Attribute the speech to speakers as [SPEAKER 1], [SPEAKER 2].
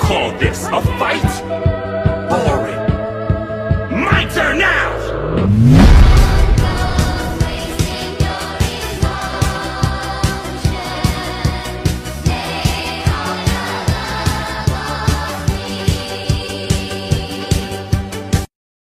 [SPEAKER 1] call this a fight? Boring. My turn now!